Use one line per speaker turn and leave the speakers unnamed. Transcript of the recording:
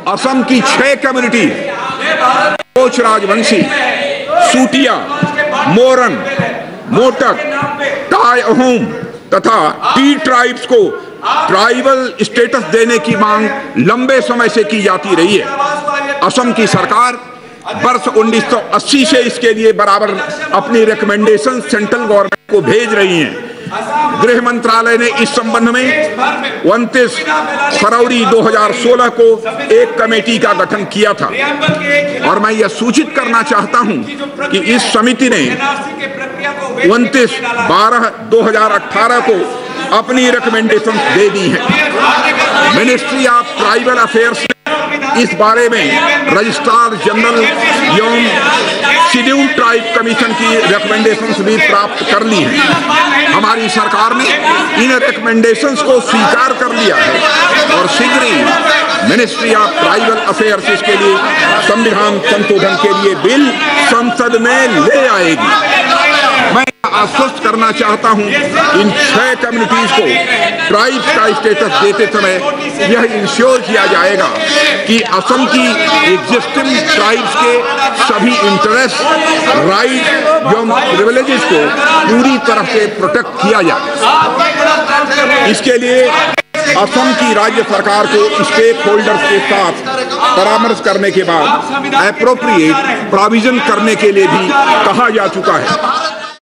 असम की 6 कम्युनिटी कोच राजवंशी, सूटिया, मोरन, मोटक, टाई अहोम तथा tea tribes को ट्राइबल स्टेटस देने की मांग लंबे समय से की जाती रही है। असम की सरकार वर्ष 1980 से इसके लिए बराबर अपनी रिकमेंडेशन सेंट्रल गवर्नमेंट को भेज रही है। गृह मंत्रालय ने इस संबंध में 29 फरवरी 2016 को एक कमेटी का गठन किया था और मैं यह सूचित करना चाहता हूं कि इस समिति ने 29/12/2018 को अपनी रिकमेंडेशन दे दी है। मिनिस्ट्री ऑफ ट्राइबल अफेयर्स इस बारे में रजिस्ट्रार जनरल एवं शेड्यूल्ड ट्राइब कमीशन की रिकमेंडेशंस भी प्राप्त कर ली हैं। हमारी सरकार ने इन रिकमेंडेशंस को स्वीकार कर लिया है और शीघ्र ही मिनिस्ट्री ऑफ ट्राइबल अफेयर्स इसके लिए संविधान संशोधन के लिए बिल संसद में ले आएगी। मैं आश्वस्त करना चाहता हूं इन 6 कम्युनिटीज को ट्राइब्स का स्टेटस देते समय यह इंश्योर किया जाएगा कि असम की एग्जिस्टिंग ट्राइब्स के सभी इंटरेस्ट, राइट एवं प्रिविलेजेस को पूरी तरह से प्रोटेक्ट किया जाए। इसके लिए असम की राज्य सरकार को स्टेक होल्डर्स के साथ परामर्श करने के बाद एप्रोप्रिएट प्रोविजन करने के लिए भी कहा जा चुका है।